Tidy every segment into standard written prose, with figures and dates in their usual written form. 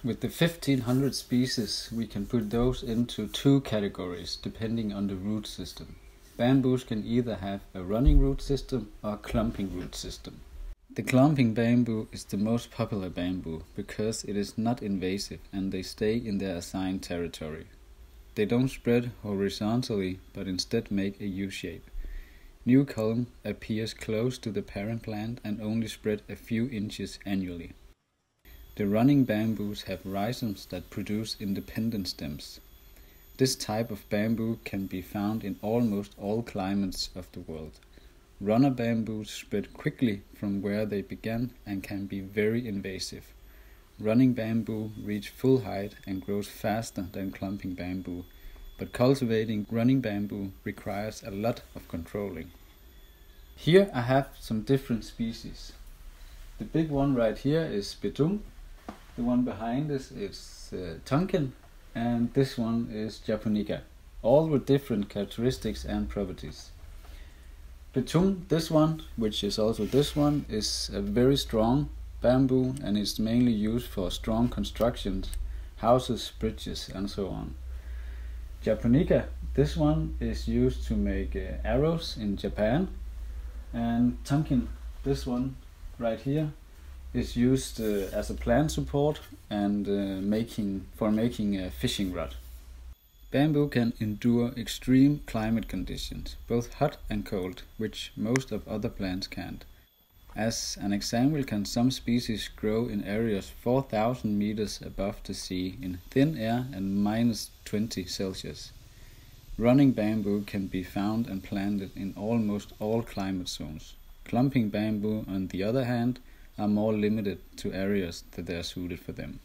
With the 1500 species, we can put those into two categories depending on the root system. Bamboos can either have a running root system or a clumping root system. The clumping bamboo is the most popular bamboo because it is not invasive and they stay in their assigned territory. They don't spread horizontally but instead make a U-shape. New culm appears close to the parent plant and only spread a few inches annually. The running bamboos have rhizomes that produce independent stems. This type of bamboo can be found in almost all climates of the world. Runner bamboos spread quickly from where they began and can be very invasive. Running bamboo reach full height and grows faster than clumping bamboo, but cultivating running bamboo requires a lot of controlling. Here I have some different species. The big one right here is betung. The one behind us is Tonkin, and this one is Japonica, all with different characteristics and properties. Betung, this one, which is also this one, is a very strong bamboo and is mainly used for strong constructions, houses, bridges and so on. Japonica, this one is used to make arrows in Japan, and Tonkin, this one right here, is used as a plant support and making a fishing rod. Bamboo can endure extreme climate conditions, both hot and cold, which most of other plants can't. As an example, can some species grow in areas 4,000 meters above the sea in thin air and -20 Celsius. Running bamboo can be found and planted in almost all climate zones. Clumping bamboo, on the other hand, are more limited to areas that are suited for them.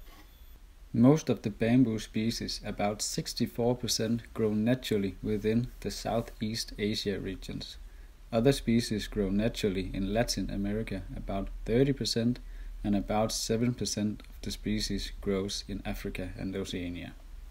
Most of the bamboo species, about 64%, grow naturally within the Southeast Asia regions. Other species grow naturally in Latin America, about 30%, and about 7% of the species grows in Africa and Oceania.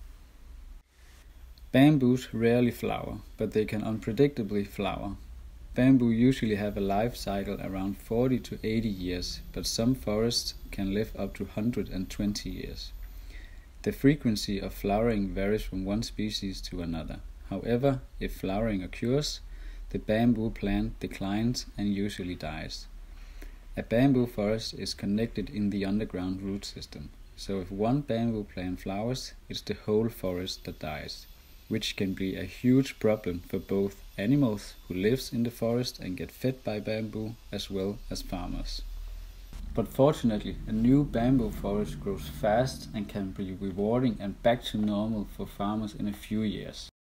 Bamboos rarely flower, but they can unpredictably flower. Bamboo usually have a life cycle around 40 to 80 years, but some forests can live up to 120 years. The frequency of flowering varies from one species to another. However, if flowering occurs, the bamboo plant declines and usually dies. A bamboo forest is connected in the underground root system, so if one bamboo plant flowers, it's the whole forest that dies, which can be a huge problem for both animals who lives in the forest and get fed by bamboo, as well as farmers. But fortunately, a new bamboo forest grows fast and can be rewarding and back to normal for farmers in a few years.